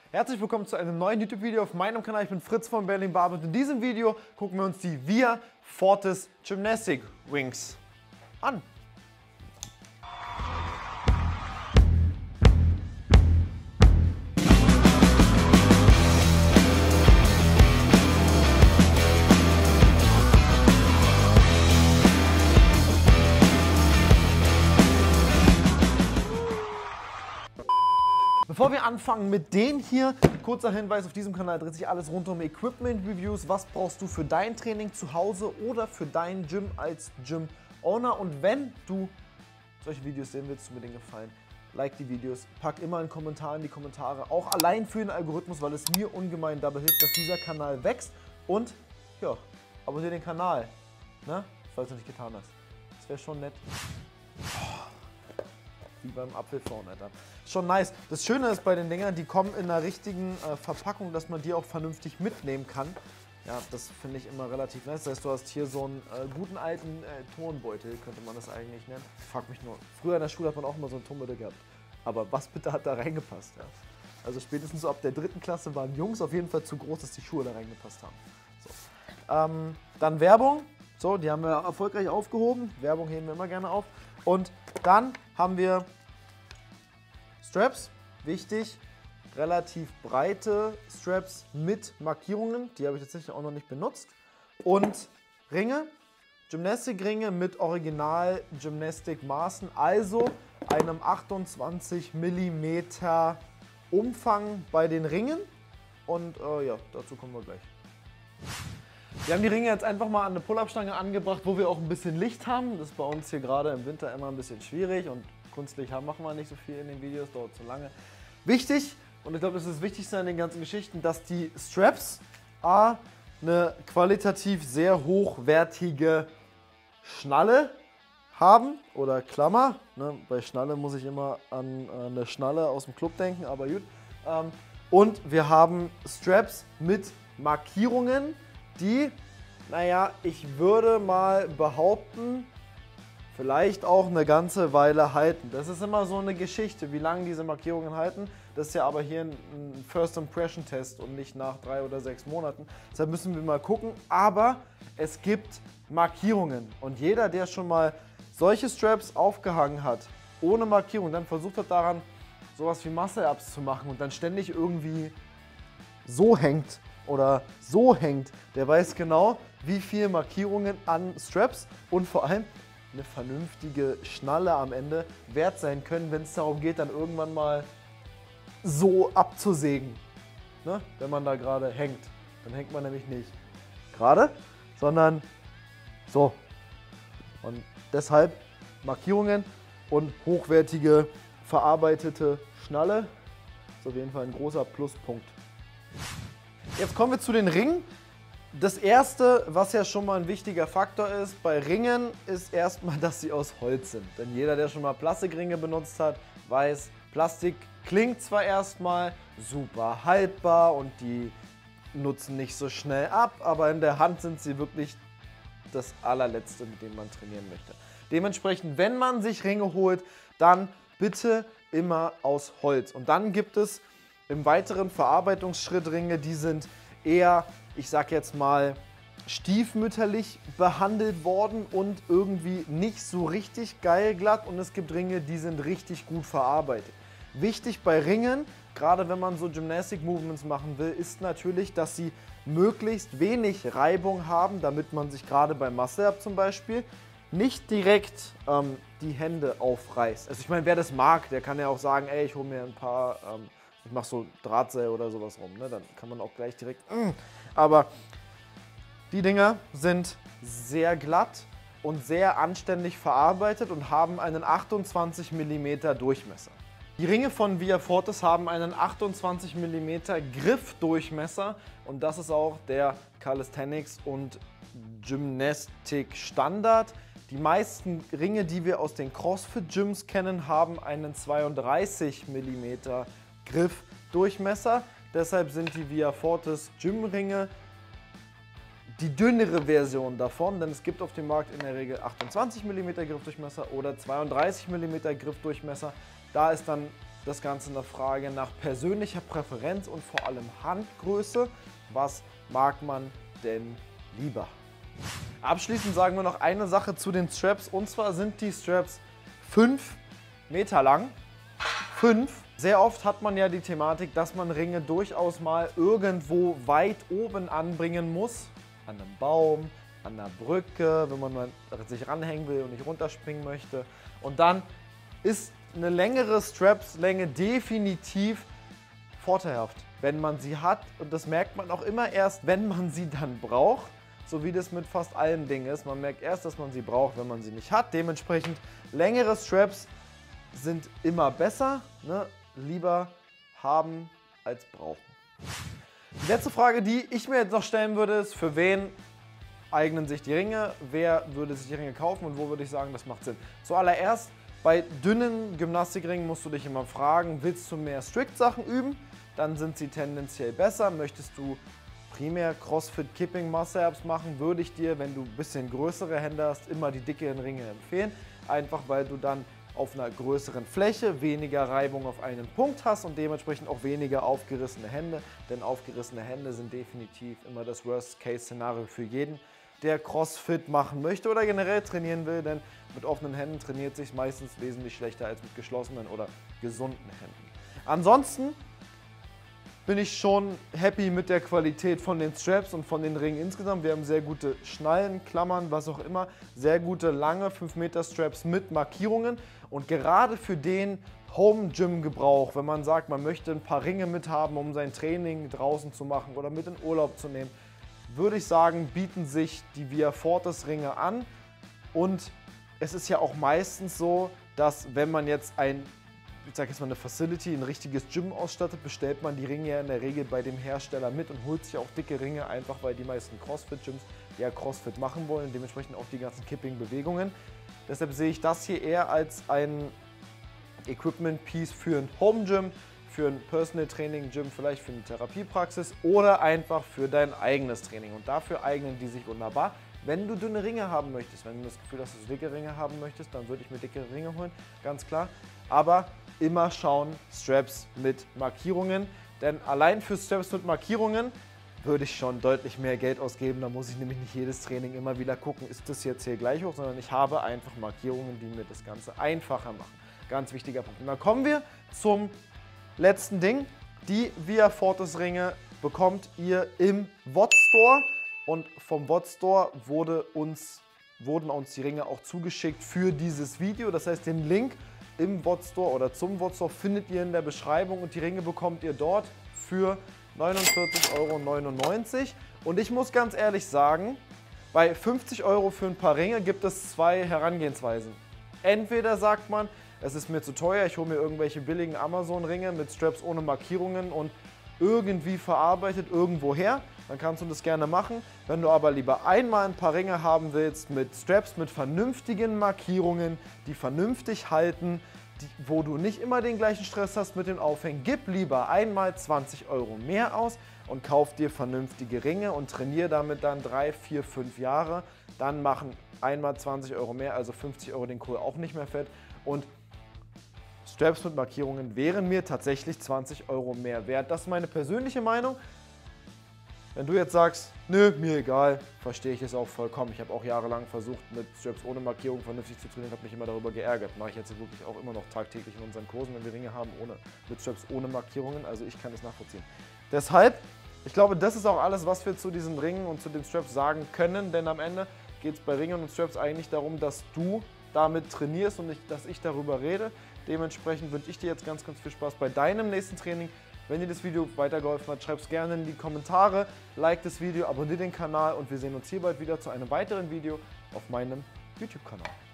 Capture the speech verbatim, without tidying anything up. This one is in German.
Herzlich willkommen zu einem neuen YouTube-Video auf meinem Kanal. Ich bin Fritz von Berlin Barbe und in diesem Video gucken wir uns die Via Fortis Gymnastic Rings an. Bevor wir anfangen mit denen hier, kurzer Hinweis, auf diesem Kanal dreht sich alles rund um Equipment-Reviews. Was brauchst du für dein Training zu Hause oder für dein Gym als Gym-Owner? Und wenn du solche Videos sehen willst, tut mir den Gefallen, like die Videos, pack immer einen Kommentar in die Kommentare, auch allein für den Algorithmus, weil es mir ungemein dabei hilft, dass dieser Kanal wächst. Und ja, abonniere den Kanal, ne? Falls du nicht getan hast. Das wäre schon nett. Wie beim Apfelfaun, Alter. Schon nice. Das Schöne ist bei den Dingern, die kommen in einer richtigen äh, Verpackung, dass man die auch vernünftig mitnehmen kann. Ja, das finde ich immer relativ nice. Das heißt, du hast hier so einen äh, guten alten äh, Turnbeutel, könnte man das eigentlich nennen. Frag mich nur. Früher in der Schule hat man auch immer so einen Turnbeutel gehabt. Aber was bitte hat da reingepasst? Ja? Also spätestens so ab der dritten Klasse waren Jungs auf jeden Fall zu groß, dass die Schuhe da reingepasst haben. So. Ähm, dann Werbung. So, die haben wir erfolgreich aufgehoben. Werbung heben wir immer gerne auf. Und dann haben wir Straps, wichtig, relativ breite Straps mit Markierungen, die habe ich tatsächlich auch noch nicht benutzt. Und Ringe, Gymnastikringe mit Original Gymnastik Maßen, also einem achtundzwanzig Millimeter Umfang bei den Ringen. Und äh, ja, dazu kommen wir gleich. Wir haben die Ringe jetzt einfach mal an eine Pull-Up-Stange angebracht, wo wir auch ein bisschen Licht haben. Das ist bei uns hier gerade im Winter immer ein bisschen schwierig und Kunstlicht machen wir nicht so viel in den Videos, dauert zu lange. Wichtig, und ich glaube, das ist das Wichtigste an den ganzen Geschichten, dass die Straps A, eine qualitativ sehr hochwertige Schnalle haben oder Klammer. Ne? Bei Schnalle muss ich immer an äh, eine Schnalle aus dem Club denken, aber gut. Ähm, und wir haben Straps mit Markierungen, die, naja, ich würde mal behaupten, vielleicht auch eine ganze Weile halten. Das ist immer so eine Geschichte, wie lange diese Markierungen halten. Das ist ja aber hier ein First Impression Test und nicht nach drei oder sechs Monaten. Deshalb müssen wir mal gucken. Aber es gibt Markierungen. Und jeder, der schon mal solche Straps aufgehangen hat, ohne Markierung, dann versucht hat daran, sowas wie Muscle-Ups zu machen und dann ständig irgendwie so hängt oder so hängt, der weiß genau, wie viele Markierungen an Straps und vor allem eine vernünftige Schnalle am Ende wert sein können, wenn es darum geht, dann irgendwann mal so abzusägen. Ne? Wenn man da gerade hängt. Dann hängt man nämlich nicht gerade, sondern so. Und deshalb Markierungen und hochwertige, verarbeitete Schnalle ist auf jeden Fall ein großer Pluspunkt. Jetzt kommen wir zu den Ringen. Das erste, was ja schon mal ein wichtiger Faktor ist bei Ringen, ist erstmal, dass sie aus Holz sind. Denn jeder, der schon mal Plastikringe benutzt hat, weiß, Plastik klingt zwar erstmal super haltbar und die nutzen nicht so schnell ab, aber in der Hand sind sie wirklich das allerletzte, mit dem man trainieren möchte. Dementsprechend, wenn man sich Ringe holt, dann bitte immer aus Holz. Und dann gibt es im weiteren Verarbeitungsschritt Ringe, die sind eher, ich sag jetzt mal, stiefmütterlich behandelt worden und irgendwie nicht so richtig geil glatt. Und es gibt Ringe, die sind richtig gut verarbeitet. Wichtig bei Ringen, gerade wenn man so Gymnastic Movements machen will, ist natürlich, dass sie möglichst wenig Reibung haben, damit man sich gerade beim Muscle-Up zum Beispiel nicht direkt ähm, die Hände aufreißt. Also ich meine, wer das mag, der kann ja auch sagen, ey, ich hole mir ein paar... Ähm, Ich mache so Drahtseil oder sowas rum, ne? Dann kann man auch gleich direkt... Mm. Aber die Dinger sind sehr glatt und sehr anständig verarbeitet und haben einen achtundzwanzig Millimeter Durchmesser. Die Ringe von Via Fortis haben einen achtundzwanzig Millimeter Griffdurchmesser und das ist auch der Calisthenics und Gymnastik Standard. Die meisten Ringe, die wir aus den CrossFit Gyms kennen, haben einen zweiunddreißig Millimeter Griffdurchmesser. Deshalb sind die Via Fortis Gymringe die dünnere Version davon, denn es gibt auf dem Markt in der Regel achtundzwanzig Millimeter Griffdurchmesser oder zweiunddreißig Millimeter Griffdurchmesser. Da ist dann das Ganze eine Frage nach persönlicher Präferenz und vor allem Handgröße. Was mag man denn lieber? Abschließend sagen wir noch eine Sache zu den Straps, und zwar sind die Straps fünf Meter lang. fünf. Sehr oft hat man ja die Thematik, dass man Ringe durchaus mal irgendwo weit oben anbringen muss. An einem Baum, an einer Brücke, wenn man mal sich ranhängen will und nicht runterspringen möchte. Und dann ist eine längere Strapslänge definitiv vorteilhaft, wenn man sie hat. Und das merkt man auch immer erst, wenn man sie dann braucht. So wie das mit fast allen Dingen ist. Man merkt erst, dass man sie braucht, wenn man sie nicht hat. Dementsprechend längere Straps sind immer besser. Ne? Lieber haben als brauchen. Die letzte Frage, die ich mir jetzt noch stellen würde, ist, für wen eignen sich die Ringe? Wer würde sich die Ringe kaufen und wo würde ich sagen, das macht Sinn? Zuallererst, bei dünnen Gymnastikringen musst du dich immer fragen, willst du mehr Strict-Sachen üben? Dann sind sie tendenziell besser. Möchtest du primär Crossfit Kipping Muscle-Ups machen, würde ich dir, wenn du ein bisschen größere Hände hast, immer die dickeren Ringe empfehlen. Einfach weil du dann auf einer größeren Fläche weniger Reibung auf einen Punkt hast und dementsprechend auch weniger aufgerissene Hände. Denn aufgerissene Hände sind definitiv immer das Worst-Case-Szenario für jeden, der Crossfit machen möchte oder generell trainieren will. Denn mit offenen Händen trainiert sich meistens wesentlich schlechter als mit geschlossenen oder gesunden Händen. Ansonsten bin ich schon happy mit der Qualität von den Straps und von den Ringen insgesamt. Wir haben sehr gute Schnallen, Klammern, was auch immer. Sehr gute, lange fünf Meter Straps mit Markierungen. Und gerade für den Home-Gym-Gebrauch, wenn man sagt, man möchte ein paar Ringe mithaben, um sein Training draußen zu machen oder mit in Urlaub zu nehmen, würde ich sagen, bieten sich die Via Fortis Ringe an. Und es ist ja auch meistens so, dass wenn man jetzt ein ich sage jetzt mal eine Facility, ein richtiges Gym ausstattet, bestellt man die Ringe ja in der Regel bei dem Hersteller mit und holt sich auch dicke Ringe, einfach weil die meisten Crossfit-Gyms ja Crossfit machen wollen, dementsprechend auch die ganzen Kipping-Bewegungen. Deshalb sehe ich das hier eher als ein Equipment-Piece für ein Home-Gym, für ein Personal-Training-Gym, vielleicht für eine Therapiepraxis oder einfach für dein eigenes Training. Und dafür eignen die sich wunderbar. Wenn du dünne Ringe haben möchtest, wenn du das Gefühl hast, dass du dicke Ringe haben möchtest, dann würde ich mir dickere Ringe holen, ganz klar. Aber immer schauen, Straps mit Markierungen, denn allein für Straps mit Markierungen würde ich schon deutlich mehr Geld ausgeben. Da muss ich nämlich nicht jedes Training immer wieder gucken, ist das jetzt hier gleich hoch, sondern ich habe einfach Markierungen, die mir das Ganze einfacher machen. Ganz wichtiger Punkt. Und dann kommen wir zum letzten Ding. Die Via Fortis Ringe bekommt ihr im W O D Store und vom W O D Store wurde uns, wurden uns die Ringe auch zugeschickt für dieses Video. Das heißt, den Link im W O D Store oder zum W O D Store findet ihr in der Beschreibung und die Ringe bekommt ihr dort für neunundvierzig Euro neunundneunzig. Und ich muss ganz ehrlich sagen, bei fünfzig Euro für ein paar Ringe gibt es zwei Herangehensweisen. Entweder sagt man, es ist mir zu teuer, ich hole mir irgendwelche billigen Amazon-Ringe mit Straps ohne Markierungen und irgendwie verarbeitet irgendwo her, dann kannst du das gerne machen. Wenn du aber lieber einmal ein paar Ringe haben willst mit Straps mit vernünftigen Markierungen, die vernünftig halten, die, wo du nicht immer den gleichen Stress hast mit dem Aufhängen, gib lieber einmal zwanzig Euro mehr aus und kauf dir vernünftige Ringe und trainiere damit dann drei, vier, fünf Jahre. Dann machen einmal zwanzig Euro mehr, also fünfzig Euro den Kohl auch nicht mehr fett. Und Straps mit Markierungen wären mir tatsächlich zwanzig Euro mehr wert. Das ist meine persönliche Meinung. Wenn du jetzt sagst, nö, mir egal, verstehe ich es auch vollkommen. Ich habe auch jahrelang versucht, mit Straps ohne Markierung vernünftig zu trainieren, habe mich immer darüber geärgert. Mache ich jetzt wirklich auch immer noch tagtäglich in unseren Kursen, wenn wir Ringe haben, ohne, mit Straps ohne Markierungen. Also ich kann es nachvollziehen. Deshalb, ich glaube, das ist auch alles, was wir zu diesen Ringen und zu den Straps sagen können, denn am Ende geht es bei Ringen und Straps eigentlich darum, dass du damit trainierst und nicht, dass ich darüber rede. Dementsprechend wünsche ich dir jetzt ganz, ganz viel Spaß bei deinem nächsten Training. Wenn dir das Video weitergeholfen hat, schreib es gerne in die Kommentare, like das Video, abonniere den Kanal und wir sehen uns hier bald wieder zu einem weiteren Video auf meinem YouTube-Kanal.